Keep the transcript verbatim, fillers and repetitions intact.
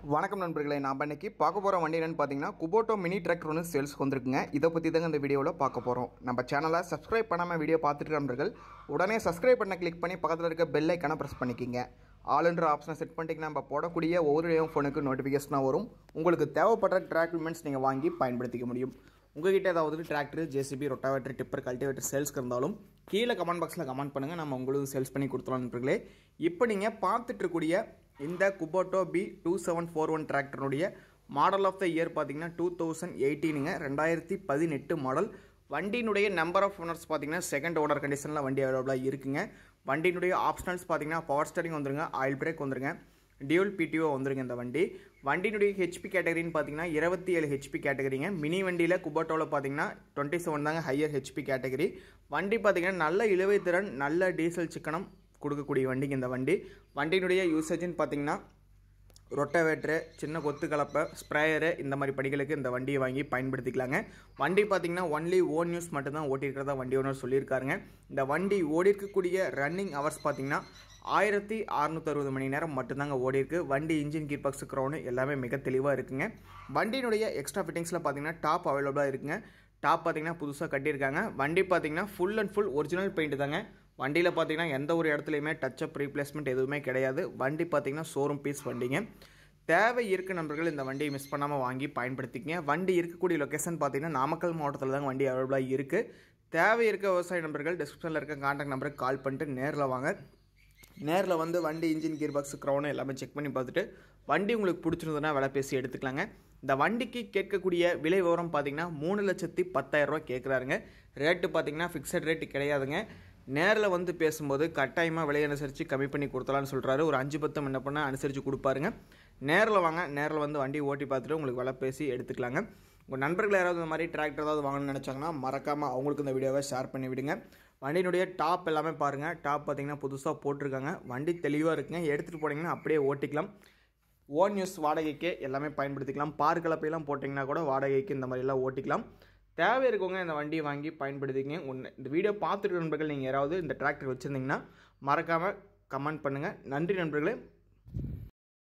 வணக்கம் நண்பர்களே, நாம் இன்னைக்கு பார்க்க போகிற வண்டி என்னென்னு பார்த்தீங்கன்னா குபோட்டோ மினி டிராக்டர் ஒன்று சேல்ஸ்க்கு வந்துருக்குங்க. இதை பற்றி தாங்க இந்த வீடியோவில் பார்க்க போகிறோம். நம்ம சேனலை சப்ஸ்கிரைப் பண்ணாமல் வீடியோ பார்த்துட்டு நண்பர்கள் உடனே சப்ஸ்கிரைப் பண்ண கிளிக் பண்ணி பக்கத்தில் இருக்க பெல் ஐக்கானை ப்ரெஸ் பண்ணிக்கிங்க. ஆளுன்ற ஆப்ஷனை செட் பண்ணிட்டீங்கன்னா நம்ம போடக்கூடிய ஒவ்வொரு ஃபோனுக்கு நோட்டிஃபிகேஷனாக வரும். உங்களுக்கு தேவைப்படுற டிராக்மெண்ட்ஸ் நீங்கள் வாங்கி பயன்படுத்திக்க முடியும். உங்கள்கிட்ட ஏதாவது tractor, JCB, rotavator, tipper, cultivator சேல்ஸ்க்கு இருந்தாலும் கீழே கமெண்ட் பாக்ஸில் கமெண்ட் பண்ணுங்கள். நம்ம உங்களுக்கு சேல்ஸ் பண்ணி கொடுத்துலாம் நண்பர்களே. இப்போ நீங்கள் பார்த்துட்டு இருக்கக்கூடிய இந்த Kubota B two seven four one டிராக்டருடைய மாடல் ஆஃப் த இயர் பார்த்தீங்கன்னா டூ தௌசண்ட் எயிட்டீனுங்க ரெண்டாயிரத்தி பதினெட்டு மாடல். வண்டியினுடைய நம்பர் ஆஃப் ஓனர்ஸ் பார்த்தீங்கன்னா செகண்ட் ஓனர் கண்டிஷனில் வண்டி அவைலபிளாக இருக்குங்க. வண்டியினுடைய ஆப்ஷனல்ஸ் பார்த்தீங்கன்னா பவர் ஸ்டேரிங் வந்துருங்க, ஆயில் பிரேக் வந்துருங்க, டியூல் பிடிஓ வந்துருங்க. இந்த வண்டி வண்டியினுடைய ஹெச்பி கேட்டகரின்னு பார்த்தீங்கன்னா இருபத்தி ஏழு ஹெச்பி கேட்டகரிங்க. மினி வண்டியில் குபோட்டோவில் பார்த்தீங்கன்னா டுவெண்ட்டி செவன் தாங்க ஹையர் ஹெச்பி கேட்டகரி. வண்டி பார்த்தீங்கன்னா நல்ல இழுவை திறன், நல்ல டீசல் சிக்கனம் கொடுக்கக்கூடிய வண்டிங்க இந்த வண்டி. வண்டியினுடைய யூசேஜ்னு பார்த்தீங்கன்னா ரொட்டவேட்ரு, சின்ன கொத்து கலப்பை, ஸ்ப்ரேயரு, இந்த மாதிரி படிகளுக்கு இந்த வண்டியை வாங்கி பயன்படுத்திக்கலாங்க. வண்டி பார்த்தீங்கன்னா ஒன்லி ஓன் யூஸ் மட்டும்தான் ஓட்டியிருக்கிறதா வண்டி ஓனர் சொல்லியிருக்காருங்க. இந்த வண்டி ஓடி இருக்கக்கூடிய ரன்னிங் ஹவர்ஸ் பார்த்தீங்கன்னா ஆயிரத்தி அறுநூற்றி அறுபது மணி நேரம் மட்டும்தாங்க ஓடி இருக்கு. வண்டி இன்ஜின் கீர் பாக்ஸ் க்ரௌனு எல்லாமே மிக தெளிவாக இருக்குங்க. வண்டியினுடைய எக்ஸ்ட்ரா ஃபிட்டிங்ஸில் பார்த்தீங்கன்னா டாப் அவைலபிளாக இருக்குங்க. டாப் பார்த்தீங்கன்னா புதுசாக கட்டியிருக்காங்க. வண்டி பார்த்தீங்கன்னா full and full original paint தாங்க. வண்டியில் பார்த்தீங்கன்னா எந்த ஒரு இடத்துலையுமே டச்சப் ரீப்ளேஸ்மெண்ட் எதுவுமே கிடையாது. வண்டி பார்த்தீங்கன்னா ஷோரூம் பீஸ் வண்டிங்க. தேவை இருக்க நண்பர்கள் இந்த வண்டியை மிஸ் பண்ணாமல் வாங்கி பயன்படுத்திக்கங்க. வண்டி இருக்கக்கூடிய லொக்கேஷன் பார்த்தீங்கன்னா நாமக்கல் மாவட்டத்தில் தாங்க வண்டி அவைலபிளாக இருக்குது. தேவை இருக்க விவசாய நண்பர்கள் டிஸ்கிரிப்ஷனில் இருக்க கான்டாக்ட் நம்பருக்கு கால் பண்ணிட்டு நேரில் வாங்க. நேரில் வந்து வண்டி இன்ஜின் கீர் பாக்ஸ் க்ரௌனு எல்லாமே செக் பண்ணி பார்த்துட்டு வண்டி உங்களுக்கு பிடிச்சிருந்ததுன்னா விலை பேசி எடுத்துக்கலாங்க. இந்த வண்டிக்கு கேட்கக்கூடிய விலை விவரம் பார்த்தீங்கன்னா மூணு லட்சத்தி பத்தாயிரம் ரூபா கேட்குறாருங்க. ரேட்டு பார்த்தீங்கன்னா ஃபிக்ஸட் ரேட்டு கிடையாதுங்க. நேரில் வந்து பேசும்போது கட்டாயமாக விலை அனுசரித்து கம்மி பண்ணி கொடுத்தலான்னு சொல்கிறாரு. ஒரு அஞ்சு பத்து முன்ன பண்ண அனுசரித்து கொடுப்பாருங்க. நேரில் வாங்க, நேரில் வந்து வண்டி ஓட்டி பார்த்துட்டு உங்களுக்கு விலை பேசி எடுத்துக்கலாங்க. உங்கள் நண்பர்கள் யாராவது இந்த மாதிரி டிராக்டர் ஏதாவது வாங்கணும்னு நினச்சாங்கன்னா மறக்காமல் அவங்களுக்கு இந்த வீடியோவை ஷேர் பண்ணி விடுங்க. வண்டியினுடைய டாப் எல்லாமே பாருங்கள். டாப் பார்த்தீங்கன்னா புதுசாக போட்டிருக்காங்க. வண்டி தெளிவாக இருக்குங்க. எடுத்துகிட்டு போனீங்கன்னா அப்படியே ஓட்டிக்கலாம். ஓன் யூஸ் வாடகைக்கு எல்லாமே பயன்படுத்திக்கலாம். பார் கலப்பையெல்லாம் போட்டிங்கன்னா கூட வாடகைக்கு இந்த மாதிரிலாம் ஓட்டிக்கலாம். தேவை இருக்கவங்க இந்த வண்டியை வாங்கி பயன்படுத்திங்க. ஒன்று இந்த வீடியோ பார்த்துட்டு நண்பர்கள் நீங்கள் யாராவது இந்த டிராக்டர் வச்சுருந்தீங்கன்னா மறக்காமல் கமெண்ட் பண்ணுங்கள். நன்றி நண்பர்களே.